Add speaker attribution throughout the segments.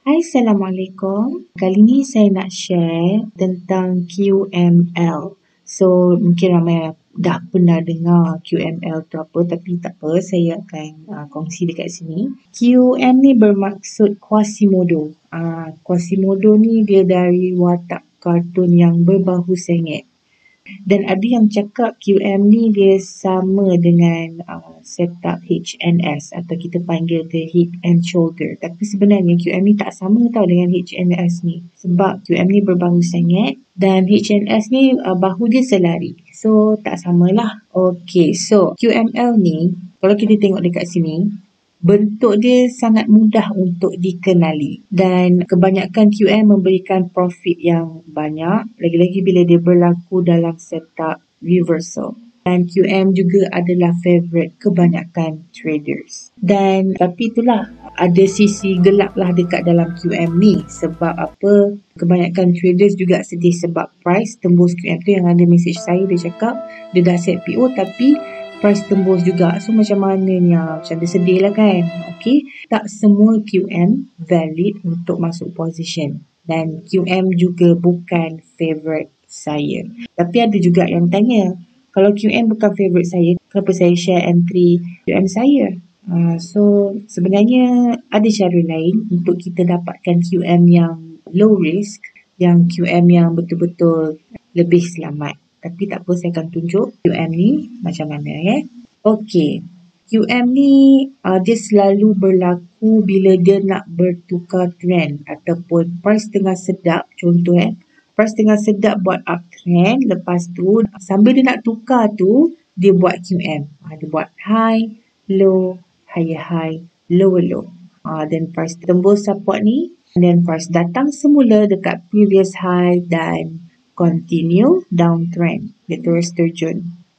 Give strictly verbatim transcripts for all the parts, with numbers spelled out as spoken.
Speaker 1: Hai, Assalamualaikum. Kali ni saya nak share tentang Q M L. So, mungkin ramai dah pernah dengar Q M L tu apa, tapi tak apa, saya akan uh, kongsi dekat sini. Q M ni bermaksud Quasimodo. Uh, Quasimodo ni dia dari watak kartun yang berbahu sengit. Dan ada yang cakap Q M ni dia sama dengan uh, setup H N S atau kita panggil dia head and shoulder. Tapi sebenarnya Q M ni tak sama tau dengan H N S ni. Sebab Q M ni berbahu sengit dan H N S ni uh, bahu dia selari. So tak samalah. Okay, so Q M L ni kalau kita tengok dekat sini, bentuk dia sangat mudah untuk dikenali dan kebanyakan Q M memberikan profit yang banyak, lagi-lagi bila dia berlaku dalam setup reversal. Dan Q M juga adalah favourite kebanyakan traders. Dan tapi itulah, ada sisi gelap lah dekat dalam Q M ni. Sebab apa? Kebanyakan traders juga sedih sebab price tembus Q M tu. Yang ada message saya, dia cakap dia dah set P O tapi price tembus juga. So macam mana ni? Macam dia sedih lah kan. Okay. Tak semua Q M valid untuk masuk position. Dan Q M juga bukan favourite saya. Tapi ada juga yang tanya, kalau Q M bukan favourite saya, kenapa saya share entry Q M saya? Uh, so sebenarnya ada cara lain untuk kita dapatkan Q M yang low risk, yang Q M yang betul-betul lebih selamat. Tapi tak apa, saya akan tunjuk Q M ni macam mana ya. Okey, Q M ni uh, dia selalu berlaku bila dia nak bertukar trend ataupun price tengah sedap. Contoh eh, price tengah sedap buat uptrend, lepas tu sambil dia nak tukar tu, dia buat Q M. Uh, dia buat high, low, higher high, lower low. Uh, then price tembus support ni, and then price datang semula dekat previous high dan continue downtrend. Dia terus terjun.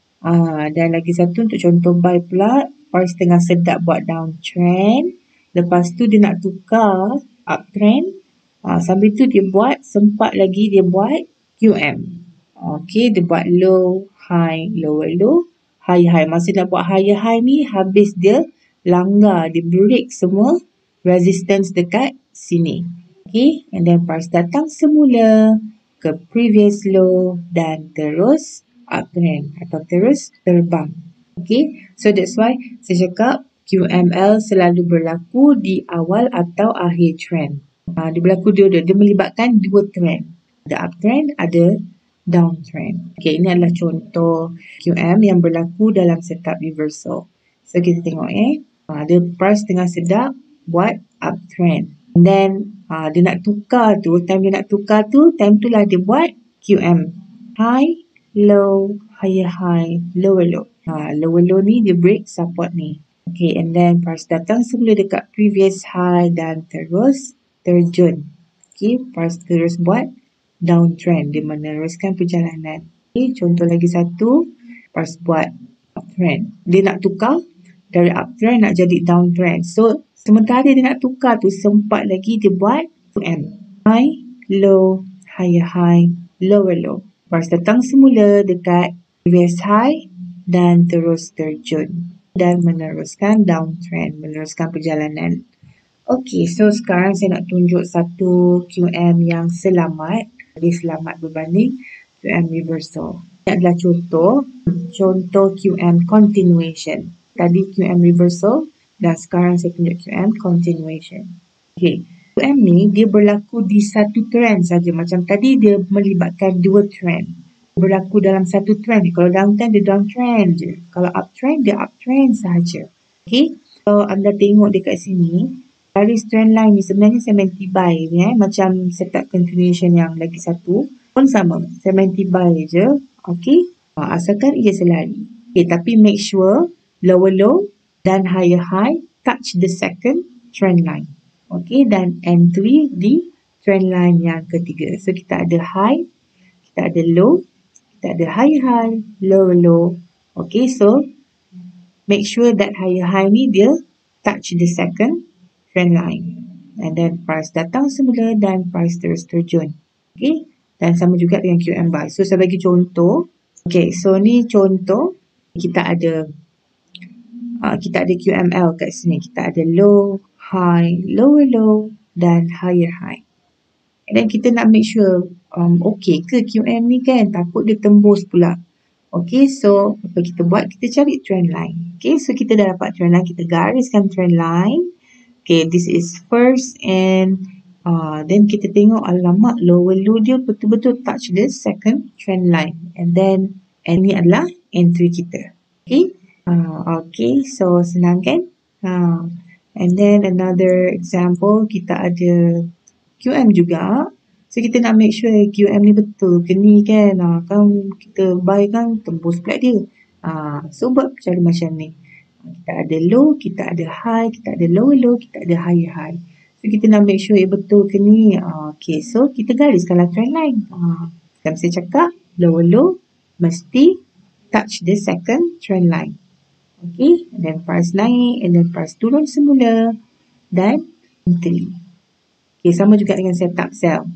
Speaker 1: Ah, dan lagi satu untuk contoh buy pula, price tengah sedap buat downtrend. Lepas tu dia nak tukar uptrend. Ah, sambil tu dia buat, sempat lagi dia buat Q M. Okay, dia buat low, high, lower low, high high. Masa nak buat higher high ni, habis dia langgar, dia break semua resistance dekat sini. Okay, and then price datang semula ke previous low dan terus uptrend atau terus terbang. Okay, so that's why saya cakap Q M L selalu berlaku di awal atau akhir trend. Uh, dia berlaku dua-dua, dia melibatkan dua trend. Ada uptrend, ada downtrend. Okay, ini adalah contoh Q M yang berlaku dalam setup reversal. So kita tengok eh, uh, dia price tengah sedap buat uptrend. And then uh, dia nak tukar tu, time dia nak tukar tu, time tu lah dia buat Q M. High, low, higher high, lower low. Ha, lower low ni dia break support ni. Okay, and then price datang semula dekat previous high dan terus terjun. Okay, price terus buat downtrend. Dia meneruskan perjalanan. Okay, contoh lagi satu, price buat uptrend. Dia nak tukar dari uptrend nak jadi downtrend. So, sementara dia nak tukar tu, sempat lagi dia buat Q M. High, low, higher high, lower low. Price datang semula dekat previous high dan terus terjun. Dan meneruskan downtrend, meneruskan perjalanan. Okay, so sekarang saya nak tunjuk satu Q M yang selamat. Lebih selamat berbanding Q M reversal. Ini adalah contoh. Contoh Q M continuation. Tadi Q M reversal dan sekarang saya tunjuk Q M continuation. Okay, Q M ni dia berlaku di satu trend saja. Macam tadi dia melibatkan dua trend. Berlaku dalam satu trend. Kalau downtrend dia downtrend je. Kalau uptrend dia uptrend sahaja. Okay, kalau anda tengok dekat sini, garis trend line ni sebenarnya segmented buy ni eh. Macam setup continuation yang lagi satu pun sama. Segmented buy je. Okay, asalkan ia selari. Okay, tapi make sure lower low dan higher high touch the second trend line. Okay, dan entry di trend line yang ketiga. So kita ada high, kita ada low, kita ada high high, low low. Okay, so make sure that higher high ni dia touch the second trend line. And then price datang semula dan price terus terjun. Okay, dan sama juga dengan Q M buy. So saya bagi contoh. Okay, so ni contoh. Kita ada uh, kita ada Q M L kat sini. Kita ada low, high, lower low, dan higher high. Dan kita nak make sure um, okay ke Q M ni kan, takut dia tembus pula. Okay, so apa kita buat, kita cari trend line. Okay, so kita dah dapat trend line, kita gariskan trend line. Okay, this is first and uh, then kita tengok alamat lower low dia betul-betul touch the second trend line. And then and ni adalah entry kita. Okay, uh, okay, so senang kan? Uh, and then another example, kita ada Q M juga. So kita nak make sure Q M ni betul ke ni kan. Ha, kan kita buy kan tembus pula dia. Ha, so buat cara macam ni. Kita ada low, kita ada high, kita ada lower low, kita ada higher high. So kita nak make sure eh, betul ke ni. Ha, okay, so kita gariskanlah trend line. Ha, macam saya cakap, lower low mesti touch the second trend line. Okay, and then price naik, and then price turun semula. Dan entry. Okay, sama juga dengan setup sell.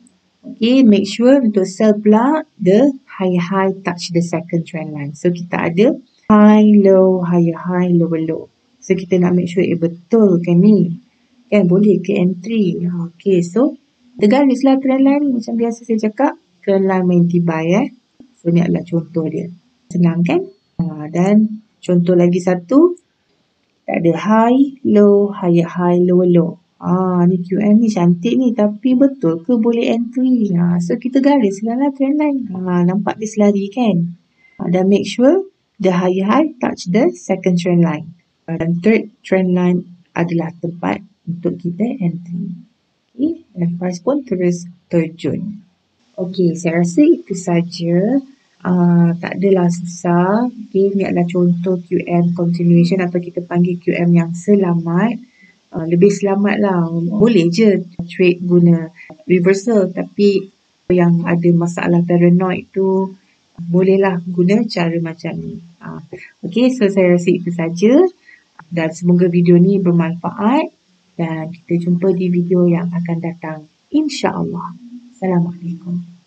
Speaker 1: Okay, make sure untuk sell pula, the high high touch the second trend line. So, kita ada high, low, higher high, lower low. So, kita nak make sure, eh betul kan ni? Kan boleh ke entry? Okay, so, kita garislah trend line ni. Macam biasa saya cakap, trend line main tibai eh. So, ni adalah contoh dia. Senang kan? Ha, dan contoh lagi satu, kita ada high, low, higher high, lower low. Ah, ni Q M ni cantik ni, tapi betul ke boleh entry? Ha, so kita garislah lah trend line. Ha, nampak dia selari kan? Ha, dan make sure the higher high touch the second trend line. Ha, dan third trend line adalah tempat untuk kita entry. Okay, dan price pun terus terjun. Okay, saya rasa itu saja. Uh, tak adalah susah. Okay, ni adalah contoh Q M continuation atau kita panggil Q M yang selamat. Uh, lebih selamat lah. Boleh je trade guna reversal, tapi yang ada masalah paranoid tu bolehlah guna cara macam ni. Uh, okay, so saya rasa itu saja dan semoga video ni bermanfaat dan kita jumpa di video yang akan datang, insya-Allah. Assalamualaikum.